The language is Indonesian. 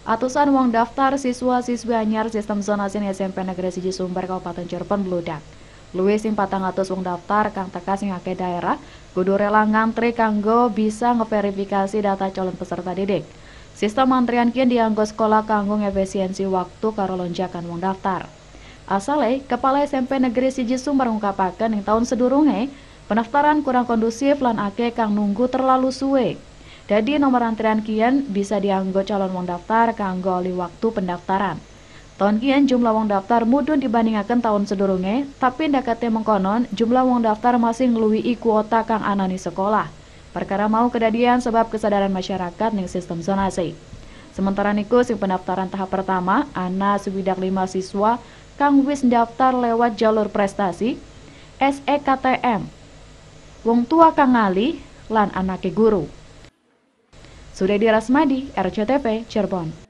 Atusan wong daftar siswa-siswi anyar sistem zonasi SMP Negeri Siji Sumber Kabupaten Cirebon bludak. Luwih sing 400 wong daftar kang teka sing akeh daerah kudu rela ngantri kanggo bisa ngeverifikasi data calon peserta didik. Sistem antrian kian dianggo sekolah kanggo efisiensi waktu karo lonjakan wong daftar. Asale, Kepala SMP Negeri Siji Sumber ngungkapaken ing tahun sedurunge pendaftaran kurang kondusif lan akeh kang nunggu terlalu suwe. Jadi nomor antrian kian bisa dianggo calon wong daftar kanggo ali waktu pendaftaran. Tahun kian jumlah wong daftar mudhun dibandingaken tahun sedurunge, tapi ndakate mengkonon jumlah wong daftar masih ngluwihi kuota kang anani sekolah. Perkara mau kedadian sebab kesadaran masyarakat ning sistem zonasi. Sementara niku sing pendaftaran tahap pertama ana swidak 5 siswa kang wis ndaftar lewat jalur prestasi SEKTM. Wong tua kang ngalih lan anake guru. Sudedi Rasmadi, RCTV, Cirebon.